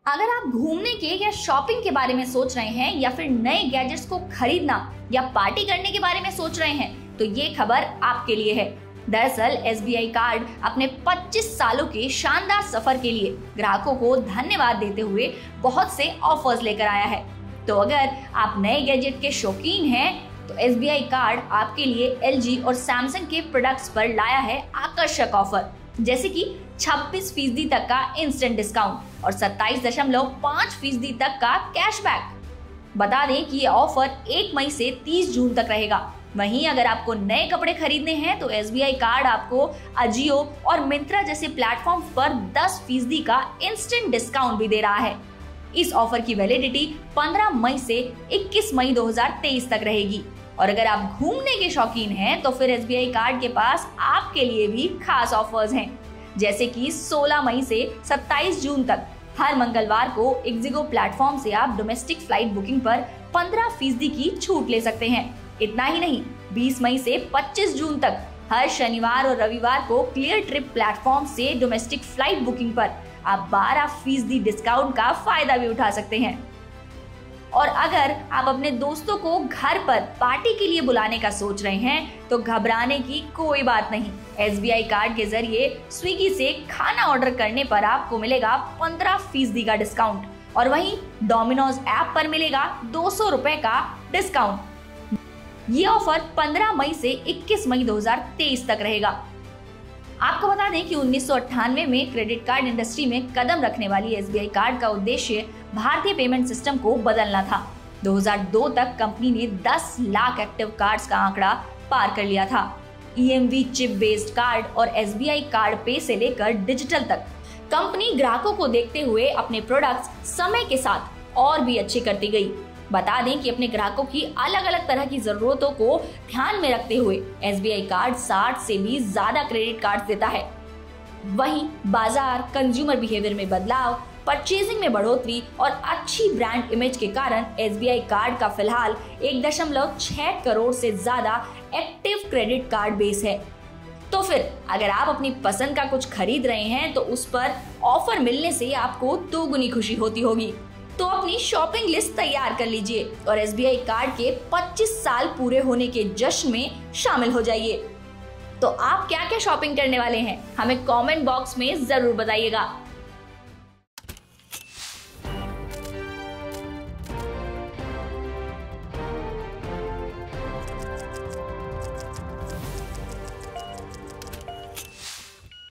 अगर आप घूमने के या शॉपिंग के बारे में सोच रहे हैं या फिर नए गैजेट्स को खरीदना या पार्टी करने के बारे में सोच रहे हैं तो ये खबर आपके लिए है। दरअसल SBI कार्ड अपने 25 सालों के शानदार सफर के लिए ग्राहकों को धन्यवाद देते हुए बहुत से ऑफर्स लेकर आया है। तो अगर आप नए गैजेट के शौकीन हैं तो SBI कार्ड आपके लिए LG और Samsung के प्रोडक्ट्स पर लाया है आकर्षक ऑफर, जैसे कि 26% तक का इंस्टेंट डिस्काउंट और 27.5% तक का कैशबैक। बता दें कि ये ऑफर 1 मई से 30 जून तक रहेगा। वहीं अगर आपको नए कपड़े खरीदने हैं तो SBI कार्ड आपको अजियो और मिंत्रा जैसे प्लेटफॉर्म्स पर 10% का इंस्टेंट डिस्काउंट भी दे रहा है। इस ऑफर की वैलिडिटी 15 मई से 21 मई 2023 तक रहेगी। और अगर आप घूमने के शौकीन हैं तो फिर SBI कार्ड के पास आपके लिए भी खास ऑफर्स हैं, जैसे कि 16 मई से 27 जून तक हर मंगलवार को इग्जिगो प्लेटफॉर्म से आप डोमेस्टिक फ्लाइट बुकिंग पर 15% की छूट ले सकते हैं। इतना ही नहीं, 20 मई से 25 जून तक हर शनिवार और रविवार को क्लियर ट्रिप प्लेटफॉर्म से डोमेस्टिक फ्लाइट बुकिंग पर आप 12% डिस्काउंट का फायदा भी उठा सकते हैं। और अगर आप अपने दोस्तों को घर पर पार्टी के लिए बुलाने का सोच रहे हैं तो घबराने की कोई बात नहीं। SBI कार्ड के जरिए स्विगी से खाना ऑर्डर करने पर आपको मिलेगा 15% का डिस्काउंट और वहीं डोमिनोज ऐप पर मिलेगा 200 रुपए का डिस्काउंट। ये ऑफर 15 मई से 21 मई 2023 तक रहेगा। आपको बता दें कि 1998 में क्रेडिट कार्ड इंडस्ट्री में कदम रखने वाली SBI कार्ड का उद्देश्य भारतीय पेमेंट सिस्टम को बदलना था। 2002 तक कंपनी ने 10 लाख एक्टिव कार्ड्स का आंकड़ा पार कर लिया था। EMV चिप बेस्ड कार्ड और SBI कार्ड पे से लेकर डिजिटल तक कंपनी ग्राहकों को देखते हुए अपने प्रोडक्ट्स समय के साथ और भी अच्छे करती गई। बता दें कि अपने ग्राहकों की अलग अलग तरह की जरूरतों को ध्यान में रखते हुए SBI कार्ड 60 से भी ज्यादा क्रेडिट कार्ड देता है। वहीं बाजार कंज्यूमर बिहेवियर में बदलाव, परचेजिंग में बढ़ोतरी और अच्छी ब्रांड इमेज के कारण SBI कार्ड का फिलहाल 1.6 करोड़ से ज्यादा एक्टिव क्रेडिट कार्ड बेस है। तो फिर अगर आप अपनी पसंद का कुछ खरीद रहे हैं तो उस पर ऑफर मिलने से आपको दोगुनी खुशी होती होगी। तो अपनी शॉपिंग लिस्ट तैयार कर लीजिए और SBI कार्ड के 25 साल पूरे होने के जश्न में शामिल हो जाइए। तो आप क्या क्या शॉपिंग करने वाले हैं, हमें कमेंट बॉक्स में जरूर बताइएगा।